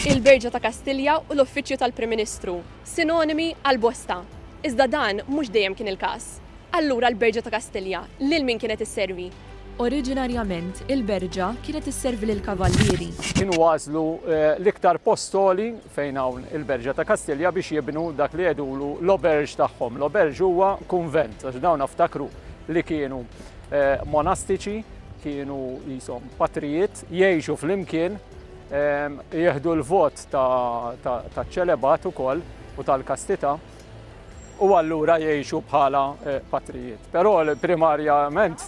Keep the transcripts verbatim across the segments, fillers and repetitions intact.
Il-Berġa ta' Kastilja u l-Uffiċċju tal-Prim Ministru, sinonimi għal-bosta. Iżda dan mhux dejjem kien il-każ. Allura l-Berġa ta' Kastilja lil min kienet isservi? Oriġinarjament il-Berġa kienet isservi lil kavallieri. Kienu għażlu l-iktar postoli fejn hawn il-Berġa ta' Kastilja biex jibnu dak li jedulu l-oberġ tagħhom. L-oberġ huwa kunvent, għax dawn aftakru li kienu monastiċi, kienu jisom patrijiet, jgħixu fl-imkien, jieħdu l-vot ta' ċelebat ukoll u tal-kastità u allura jgħixu bħala patrijiet. Però primarjament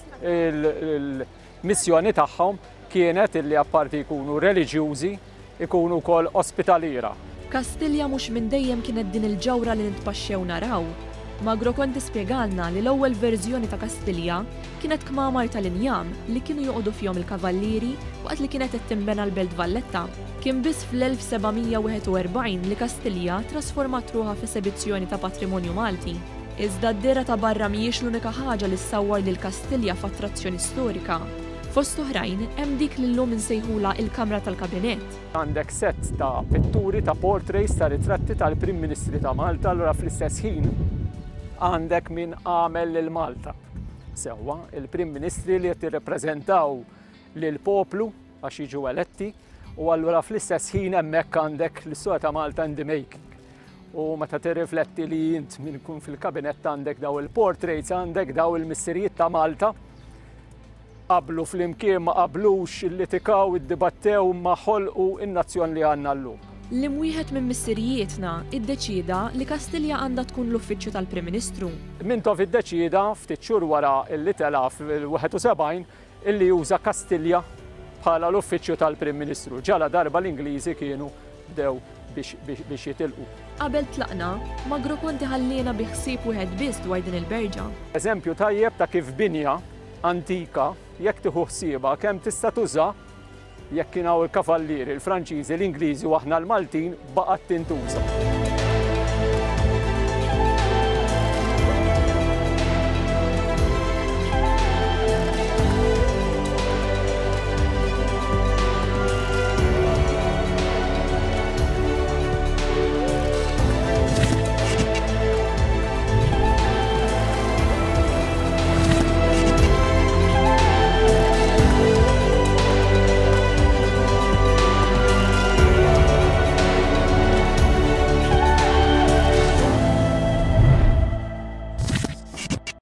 il-missjoni tagħhom kienet illi apparti jkunu reliġjużi, ikunu wkoll ospitalira. Kastilja mhux minn dejjem kienet din il-ġawra li nitpaxxew naraw. Magro konti spjegalna li l-ewwel verżjoni ta' Kastilja kienet kmamar tal-injam li kienu joqogħdu fihom il-kavallieri waqt li kienet qed tinbena l-Belt Valletta. Kien biss fl-elf sebgħmija wieħed u erbgħin li Kastilja trasformat ruħha f'esibizzjoni ta' patrimonju Malti. Iżda d-dera ta' barra mhijiex l-unika ħaġa li ssawwar lil Kastilja f'attrazzjoni storika. Fost oħrajn hemm dik li llum insejħula il-Kamra tal-Kabinett. Għandek set ta' pitturi ta' portraits ta' ritratti tal-Prim Ministri ta' Malta, allura fl-istess ħin għandek min għamel lil Malta. Sewwa, il-Prim Ministri li qed jirrepreżentaw lil poplu għax jiġu eletti u allura fl-istess ħin hemmhekk għandek l-istorja ta' Malta in the making. U meta tirrifletti li int min kun fil-kabinett għandek daw il-portraits, għandek daw il-missirijiet ta' Malta, qablu fl-imkien ma qablux il-litikaw, id-dibattew ma ħolqu in-nazzjon li għandna llum. L-imwieħed minn missirijietna iddeċida li Kastilja għandha tkun l-Uffiċċju tal-Prim Ministru. Mintov iddeċida ftit xhur wara illi tela fil-waħed u sebgħin illi juża Kastilja bħala l-Uffiċċju tal-Prim Ministru. Ġala darba l-Ingliżi kienu bdew biex jitilqu. Qabel tlaqna, Magro konti ħallina bi ħsieb wieħed biss dwar din il-Berġa. Eżempju tajjeb ta' kif binja antika jekk tieħu ħsiebha kemm tista' tuża jekk kienu il-kavallieri, il-Franċiżi, l-Ingliżi u aħna l-Maltin baqgħet tintuża.